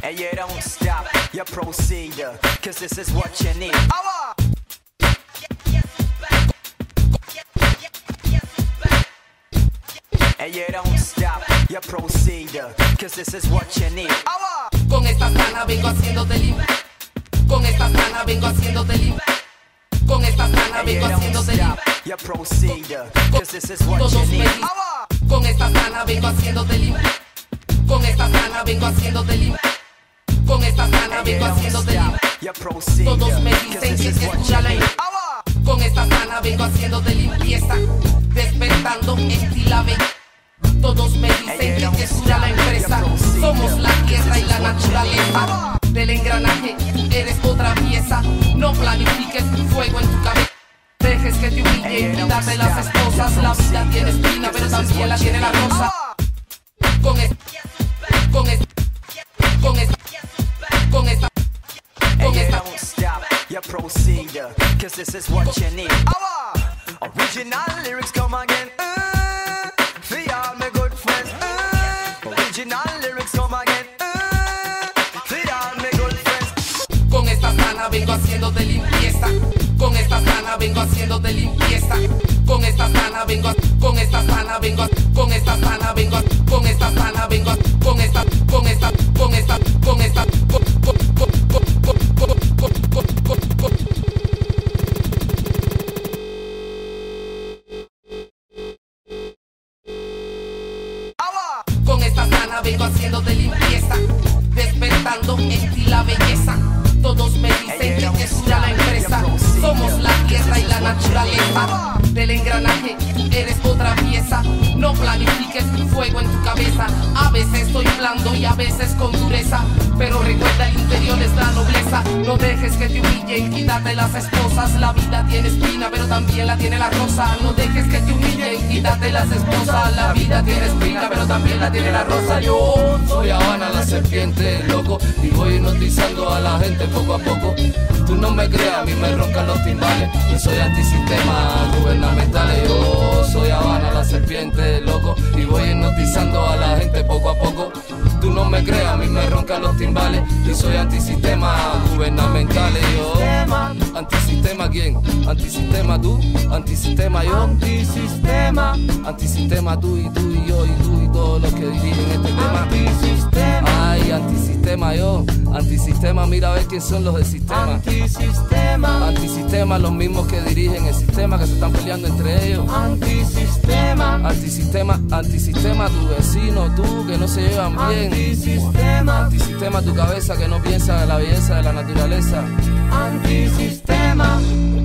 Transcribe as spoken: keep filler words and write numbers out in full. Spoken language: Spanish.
And you don't stop, you proceed, cause this is what you need. Awa! And you don't stop, you proceed, cause this is what you need. Awa! Con estas ganas vengo haciéndote libre. Con estas ganas vengo haciéndote libre. Con estas ganas vengo haciéndote libre. You proceed, cause this is what you need. Awa! Con estas ganas vengo haciéndote libre. Con estas ganas vengo haciéndote libre. Con estas ganas vengo haciéndote libre. Todos me dicen que es pura ley. Con estas ganas vengo haciéndote limpieza, despertando en ti la belleza. Todos me dicen que es pura la empresa. Somos la tierra y la naturaleza. Del engranaje tú eres otra pieza. No planifiques fuego en tu cabeza. Dejes que te humille y quítate las esposas. La vida tiene espina pero también la tiene la rosa. Con esta, con esta, con esta, con esta, con esta. Don't stop, you proceed, cause this is what you need. Original lyrics come again. Uh, for all my good friends. Uh, original lyrics come again. Uh, for all my good friends. Con estas ganas vengo haciéndote limpieza. Con estas ganas vengo haciéndote limpieza. Con estas ganas vengo, con estas ganas vengo, con estas ganas vengo, con estas ganas vengo, con esta, con esta, con esta, con esta, con, con, con, con, con, con, con, con, con. Con estas ganas vengo haciéndote limpieza, despertando en ti la belleza. Todos me dicen que es pura la empresa. Somos la tierra y la naturaleza. Del engranaje tú eres otra pieza. No planifiques fuego en tu cabeza. A veces estoy blando y a veces con dureza, pero recuerda el interior es la nobleza. No dejes que te humillen, quítate las esposas. La vida tiene espina pero también la tiene la rosa. No dejes que te humillen, quítate las esposas. La vida tiene espina pero también la tiene la rosa. Yo soy Habana la serpiente, loco, y voy hipnotizando a la gente poco a poco. Tú no me creas, a mí me roncan los timbales. Yo soy antisistema gubernamental. Yo soy Habana la serpiente, loco, y voy hipnotizando a la gente poco a poco. Tú no me creas, a mí me roncan los timbales. Y soy antisistema gubernamental. Yo, antisistema, ¿quién? Antisistema tú, antisistema yo. Antisistema, antisistema tú y tú y yo y tú y todos los que dirigen este tema. Antisistema, ay, antisistema yo. Antisistema, mira a ver quién son los del sistema. Antisistema, antisistema, los mismos que dirigen el sistema, que se están peleando entre ellos. Antisistema, antisistema, antisistema, tu vecino, tú, que no se llevan bien. Antisistema, antisistema, tu cabeza que no piensa en la belleza de la naturaleza. Antisistema.